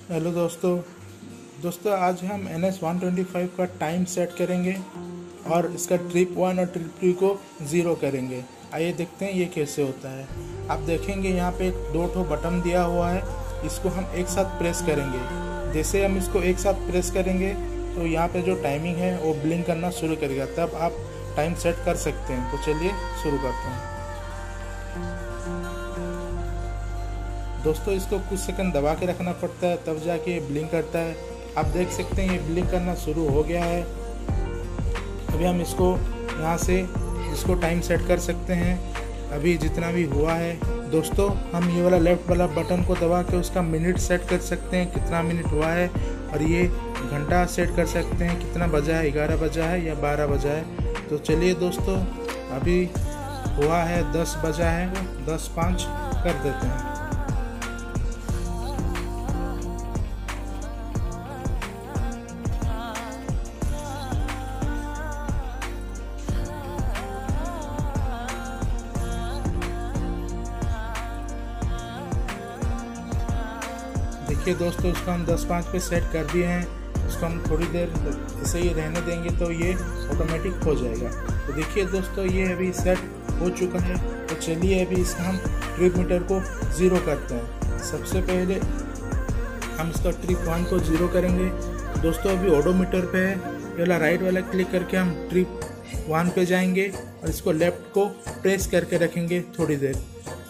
Hello दोस्तों आज हम NS-125 का टाइम सेट करेंगे और इसका ट्रिप 1 और ट्रिप 2 को 0 करेंगे। आइए देखते हैं ये कैसे होता है। आप देखेंगे यहाँ पे दो ठो बटन दिया हुआ है, इसको हम एक साथ प्रेस करेंगे। जैसे हम इसको एक साथ प्रेस करेंगे तो यहाँ पे जो टाइमिंग है वो ब्लिंक करना शुरू करेगा, तब आप टाइम सेट कर सकते हैं। तो चलिए शुरू करते हैं। दोस्तों इसको कुछ सेकंड दबा के रखना पड़ता है, तब जाके ये ब्लिंक करता है। आप देख सकते हैं ये ब्लिंक करना शुरू हो गया है। अभी हम इसको यहाँ से इसको टाइम सेट कर सकते हैं। अभी जितना भी हुआ है दोस्तों, हम ये वाला लेफ्ट वाला बटन को दबा के उसका मिनट सेट कर सकते हैं, कितना मिनट हुआ है, और ये घंटा सेट कर सकते हैं, कितना बजा है, 11 बजा है या 12 बजा है। तो चलिए दोस्तों, अभी हुआ है 10 बजा है, 10:05 कर देते हैं। देखिए दोस्तों, इसको हम 10:05 पे सेट कर दिए हैं। इसको हम थोड़ी देर ऐसे ही रहने देंगे तो ये ऑटोमेटिक हो जाएगा। तो देखिए दोस्तों, ये अभी सेट हो चुका है। तो चलिए अभी इसका हम ट्रिप मीटर को 0 करते हैं। सबसे पहले हम इसका ट्रिप 1 को 0 करेंगे। दोस्तों अभी ओडोमीटर पे है, ये वाला राइट वाला क्लिक करके हम ट्रिप 1 पे जाएंगे और इसको लेफ्ट को प्रेस करके रखेंगे थोड़ी देर।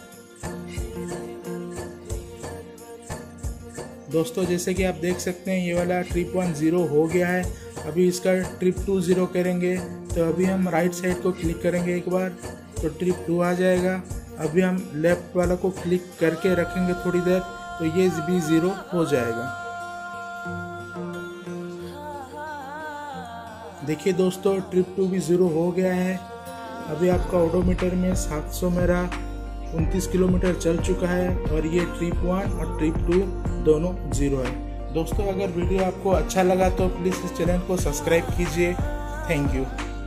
दोस्तों जैसे कि आप देख सकते हैं ये वाला ट्रिप 1 0 हो गया है। अभी इसका ट्रिप 2 0 करेंगे। तो अभी हम राइट साइड को क्लिक करेंगे एक बार, तो ट्रिप 2 आ जाएगा। अभी हम लेफ्ट वाला को क्लिक करके रखेंगे थोड़ी देर, तो ये भी 0 हो जाएगा। देखिए दोस्तों, ट्रिप 2 भी 0 हो गया है। अभी आपका ओडोमीटर में 700 मेरा 29 किलोमीटर चल चुका है और ये ट्रिप 1 और ट्रिप 2 दोनों 0 है। दोस्तों अगर वीडियो आपको अच्छा लगा तो प्लीज़ इस चैनल को सब्सक्राइब कीजिए। Thank you.